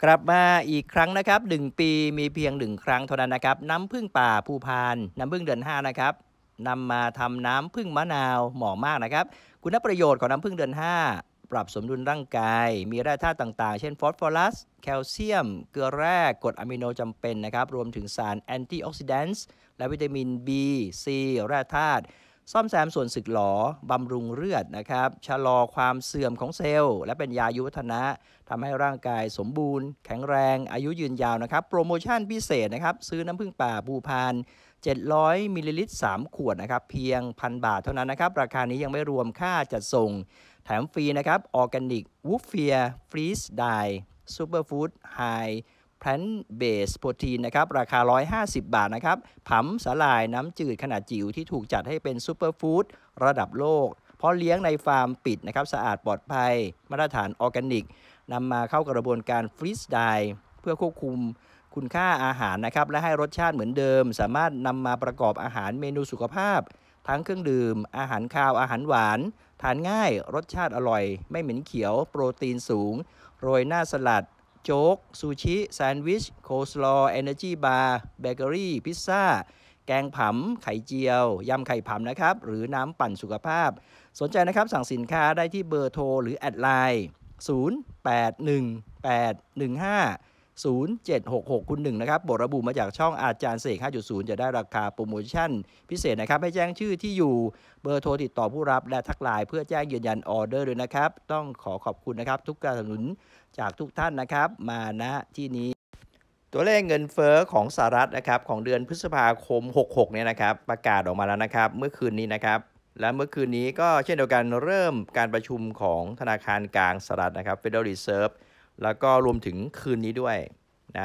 กลับมาอีกครั้งนะครับ1 ปีมีเพียง1 ครั้งเท่านั้นนะครับน้ำผึ้งป่าภูพานน้ำผึ้งเดือน5นะครับนำมาทำน้ำผึ้งมะนาวเหมาะมากนะครับคุณประโยชน์ของน้ำผึ้งเดือน5ปรับสมดุลร่างกายมีแร่ธาตุต่างๆเช่นฟอสฟอรัสแคลเซียมเกลือแร่กรดอะมิโนจำเป็นนะครับรวมถึงสารแอนตี้ออกซิแดนต์และวิตามิน B C แร่ธาตุซ่อมแซมส่วนสึกหรอบำรุงเลือดนะครับชะลอความเสื่อมของเซลล์และเป็นยาอายุวัฒนะทำให้ร่างกายสมบูรณ์แข็งแรงอายุยืนยาวนะครับโปรโมชั่นพิเศษนะครับซื้อน้ำผึ้งป่าภูพาน700มิลลิลิตร3 ขวดนะครับเพียง1,000 บาทเท่านั้นนะครับราคานี้ยังไม่รวมค่าจัดส่งแถมฟรีนะครับออร์แกนิกวูฟเฟียฟรีสไดซูเปอร์ฟู้ดไฮแพลนเบสโปรตีนนะครับราคา150 บาทนะครับผำสาหร่ายน้ำจืดขนาดจิ๋วที่ถูกจัดให้เป็นซูเปอร์ฟู้ดระดับโลกเพราะเลี้ยงในฟาร์มปิดนะครับสะอาดปลอดภัยมาตรฐานออร์แกนิกนำมาเข้ากระบวนการฟรีสไดเพื่อควบคุมคุณค่าอาหารนะครับและให้รสชาติเหมือนเดิมสามารถนำมาประกอบอาหารเมนูสุขภาพทั้งเครื่องดื่มอาหารคาวอาหารหวานทานง่ายรสชาติอร่อยไม่เหม็นเขียวโปรตีนสูงโรยหน้าสลัดโจ๊กซูชิแซนด์วิชโคสลอเอเนอร์จีบาร์เบเกอรี่พิซซ่าแกงผำไข่เจียวยำไข่ผำนะครับหรือน้ำปั่นสุขภาพสนใจนะครับสั่งสินค้าได้ที่เบอร์โทรหรือแอดไลน์0818150766คุณ1นะครับบทระบุมาจากช่องอาจารย์เสก 5.0 จะได้ราคาโปรโมชั่นพิเศษนะครับให้แจ้งชื่อที่อยู่เบอร์โทรติดต่อผู้รับและทักไลน์เพื่อแจ้งยืนยันออเดอร์ด้วยนะครับต้องขอบคุณนะครับทุกการสนับสนุนจากทุกท่านนะครับมาณที่นี้ตัวเลขเงินเฟ้อของสหรัฐนะครับของเดือนพฤษภาคม66เนี่ยนะครับประกาศออกมาแล้วนะครับเมื่อคืนนี้นะครับและเมื่อคืนนี้ก็เช่นเดียวกันเริ่มการประชุมของธนาคารกลางสหรัฐนะครับ Federal Reserve แล้วก็รวมถึงคืนนี้ด้วยนะ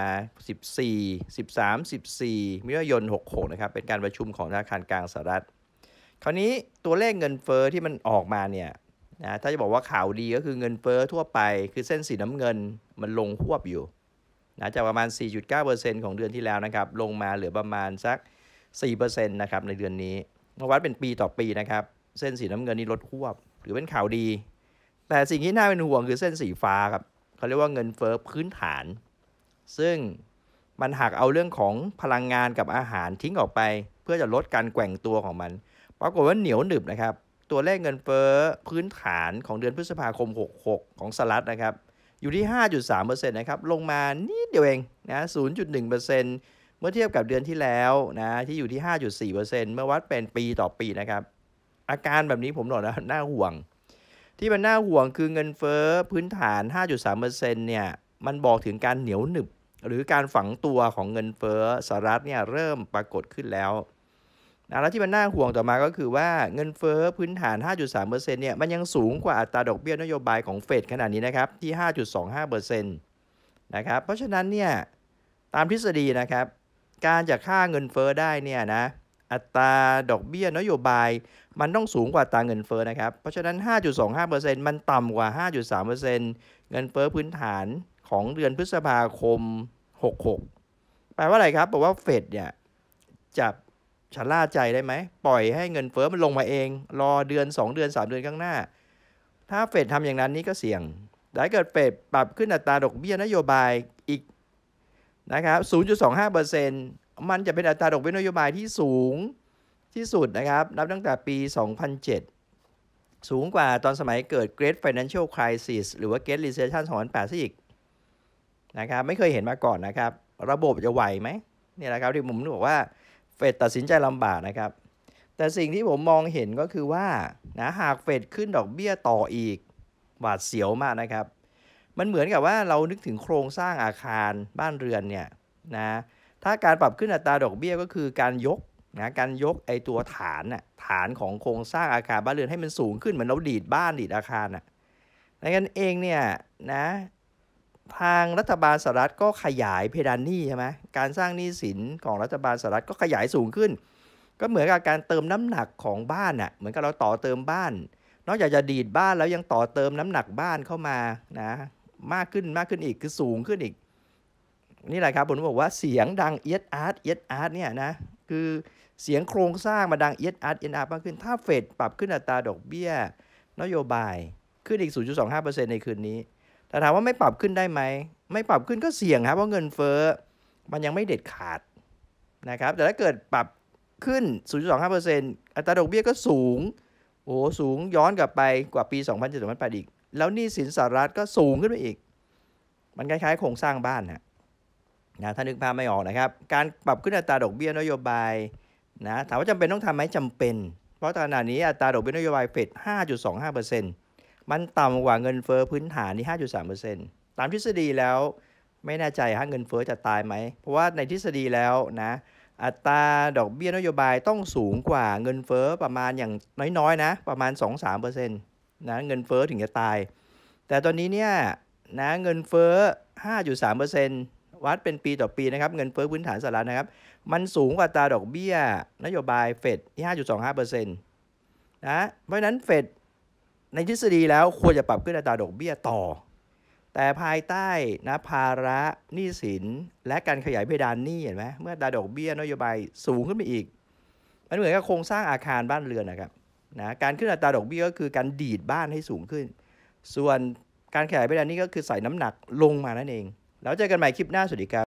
14 มิถุนายน66นะครับเป็นการประชุมของธนาคารกลางสหรัฐคราวนี้ตัวเลขเงินเฟ้อที่มันออกมาเนี่ยนะถ้าจะบอกว่าข่าวดีก็คือเงินเฟ้อทั่วไปคือเส้นสีน้ำเงินมันลงหวบอยู่นะจากประมาณ 4.9% ของเดือนที่แล้วนะครับลงมาเหลือประมาณสัก 4% นะครับในเดือนนี้เมื่อวัดเป็นปีต่อปีนะครับเส้นสีน้ำเงินนี่ลดหวบถือเป็นข่าวดีแต่สิ่งที่น่าเป็นห่วงคือเส้นสีฟ้าครับเขาเรียกว่าเงินเฟ้อพื้นฐานซึ่งมันหักเอาเรื่องของพลังงานกับอาหารทิ้งออกไปเพื่อจะลดการแกว่งตัวของมันปรากฏว่าเหนียวหนึบนะครับตัวเลขเงินเฟ้อพื้นฐานของเดือนพฤษภาคม66ของสหรัฐนะครับอยู่ที่ 5.3% นะครับลงมานิดเดียวเองนะ 0.1% เมื่อเทียบกับเดือนที่แล้วนะที่อยู่ที่ 5.4% เมื่อวัดเป็นปีต่อปีนะครับอาการแบบนี้ผมบอกนะน่าห่วงที่มันน่าห่วงคือเงินเฟ้อพื้นฐาน 5.3% เนี่ยมันบอกถึงการเหนียวหนึบหรือการฝังตัวของเงินเฟ้อสหรัฐเนี่ยเริ่มปรากฏขึ้นแล้วนะแล้วที่มันน่าห่วงต่อมาก็คือว่าเงินเฟ้อพื้นฐาน 5.3% เนี่ยมันยังสูงกว่าอัตราดอกเบี้ยนโยบายของเฟดขนาดนี้นะครับที่ 5.25% นะครับเพราะฉะนั้นเนี่ยตามทฤษฎีนะครับการจะฆ่าเงินเฟ้อได้เนี่ยนะอัตราดอกเบี้ยนโยบายมันต้องสูงกว่าอัตราเงินเฟ้อนะครับเพราะฉะนั้น 5.25% มันต่ำกว่า 5.3% เงินเฟ้อพื้นฐานของเดือนพฤษภาคม66แปลว่าอะไรครับแปลว่าเฟดเนี่ยจะชะล่าใจได้ไหมปล่อยให้เงินเฟ้อมันลงมาเองรอเดือน2 เดือน3 เดือนข้างหน้าถ้าเฟดทำอย่างนั้นนี่ก็เสี่ยงแต่ถ้าเกิดเฟดปรับขึ้นอัตราดอกเบี้ยนโยบายอีกนะครับ 0.25% มันจะเป็นอัตราดอกเบี้ยนโยบายที่สูงที่สุดนะครับนับตั้งแต่ปี 2007 สูงกว่าตอนสมัยเกิด Great Financial Crisis หรือว่า Great Recession 2008ซะอีกนะครับไม่เคยเห็นมาก่อนนะครับระบบจะไหวไหมนี่แหละครับที่ผมบอกว่าเฟดตัดสินใจลำบากนะครับแต่สิ่งที่ผมมองเห็นก็คือว่านะหากเฟดขึ้นดอกเบี้ยต่ออีกหวาดเสียวมากนะครับมันเหมือนกับว่าเรานึกถึงโครงสร้างอาคารบ้านเรือนเนี่ยนะถ้าการปรับขึ้นอัตราดอกเบี้ยก็คือการยกนะการยกไอตัวฐานน่ะฐานของโครงสร้างอาคารบ้านเรือนให้มันสูงขึ้นเหมือนเราดีดบ้านดีดอาคารน่ะดังนั้นเองเนี่ยนะทางรัฐบาลสหรัฐก็ขยายเพดานหนี้ใช่ไหมการสร้างหนี้สินของรัฐบาลสหรัฐก็ขยายสูงขึ้นก็เหมือนกับการเติมน้ำหนักของบ้านน่ะเหมือนกับเราต่อเติมบ้านนอกจากจะดีดบ้านแล้วยังต่อเติมน้ำหนักบ้านเข้ามานะมากขึ้นอีกคือสูงขึ้นอีกนี่แหละครับผมบอกว่าเสียงดังเอียดอาร์ตเนี่ยนะคือเสียงโครงสร้างมาดังเอียดอาร์ตมากขึ้นถ้าเฟดปรับขึ้นอัตราดอกเบี้ยนโยบายขึ้นอีก 0.25% ในคืนนี้แต่ถามว่าไม่ปรับขึ้นได้ไหมไม่ปรับขึ้นก็เสี่ยงครับเพราะเงินเฟ้อมันยังไม่เด็ดขาดนะครับแต่ถ้าเกิดปรับขึ้น 0.25% อัตราดอกเบี้ยก็สูงโอ้สูงย้อนกลับไปกว่าปี 2007-2008 อีกแล้วหนี้สินสหรัฐก็สูงขึ้นไปอีกมันคล้ายๆโครงสร้างบ้านนะถ้านึกภาพไม่ออกนะครับการปรับขึ้นอัตราดอกเบี้ยนโยบายนะถามว่าจำเป็นต้องทำไหมจำเป็นเพราะขณะนี้อัตราดอกเบี้ยนโยบายเฟด 5.25% มันต่ำกว่าเงินเฟ้อพื้นฐานที่ 5.3% ตามทฤษฎีแล้วไม่แน่ใจเงินเฟ้อจะตายไหมเพราะว่าในทฤษฎีแล้วนะอัตราดอกเบี้ยนโยบายต้องสูงกว่าเงินเฟ้อประมาณอย่างน้อยๆนะประมาณ 2-3% นะเงินเฟ้อถึงจะตายแต่ตอนนี้เนี่ยนะเงินเฟ้อ 5.3% วัดเป็นปีต่อปีนะครับเงินเฟ้อพื้นฐานสหรัฐนะครับมันสูงกว่าอัตราดอกเบี้ยนโยบายเฟดที่ 5.25% นะเพราะฉะนั้นเฟดในทฤษฎีแล้วควรจะปรับขึ้นอัตราดอกเบี้ยต่อแต่ภายใต้นะภาระหนี้สินและการขยายเพดานหนี้เห็นไหมเมื่ออัตราดอกเบี้ยนโยบายสูงขึ้นไปอีกมันเหมือนกับโครงสร้างอาคารบ้านเรือนนะครับนะการขึ้นอัตราดอกเบี้ยก็คือการดีดบ้านให้สูงขึ้นส่วนการขยายเพดานหนี้ก็คือใส่น้ำหนักลงมานั่นเองแล้วเจอกันใหม่คลิปหน้าสวัสดีครับ